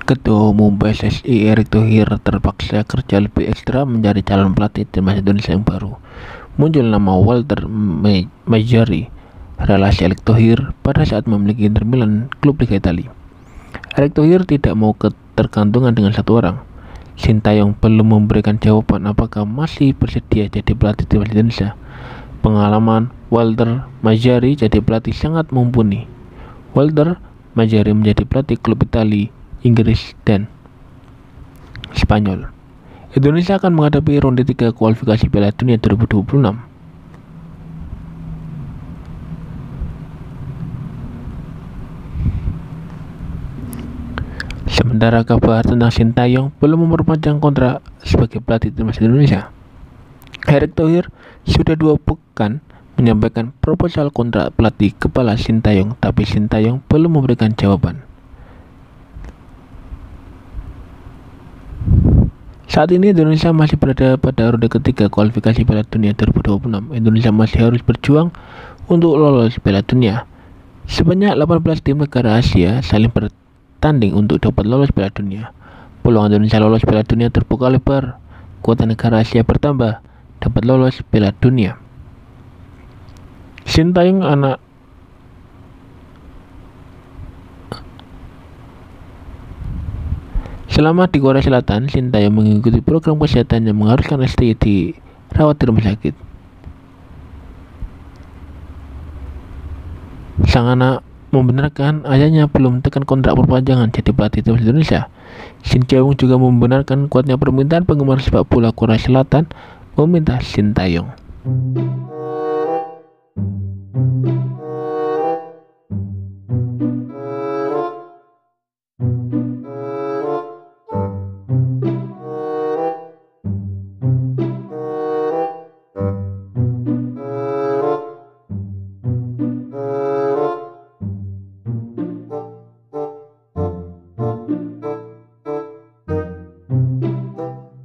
Ketua Umum PSSI Erick Thohir terpaksa kerja lebih ekstra mencari calon pelatih timnas Indonesia yang baru. Muncul nama Walter Mazzarri, relasi Erick Thohir pada saat memiliki Inter Milan, klub Liga Italia. Erick Thohir tidak mau ketergantungan dengan satu orang. Sintayong belum memberikan jawaban apakah masih bersedia jadi pelatih timnas Indonesia. Pengalaman Walter Mazzarri jadi pelatih sangat mumpuni. Walter Mazzarri menjadi pelatih klub Italia, Inggris, dan Spanyol. Indonesia akan menghadapi ronde 3 kualifikasi Piala Dunia 2026. Sementara kabar tentang Sintayong belum memperpanjang kontrak sebagai pelatih timnas Indonesia. Erick Thohir sudah 2 pekan menyampaikan proposal kontrak pelatih kepala Sintayong, tapi Sintayong belum memberikan jawaban. Saat ini Indonesia masih berada pada ronde ketiga kualifikasi Piala Dunia 2026. Indonesia masih harus berjuang untuk lolos Piala Dunia. Sebanyak 18 tim negara Asia saling bertanding untuk dapat lolos Piala Dunia. Peluang Indonesia lolos Piala Dunia terbuka lebar. Kuota negara Asia bertambah, dapat lolos Piala Dunia. Sintayong Selama di Korea Selatan, Sintayong mengikuti program kesehatan yang mengharuskan STI dirawat di rumah sakit. Sang anak membenarkan ayahnya belum tekan kontrak perpanjangan jadi pelatih timnas Indonesia. Shin Jae-won juga membenarkan kuatnya permintaan penggemar sepak bola Korea Selatan meminta Sintayong.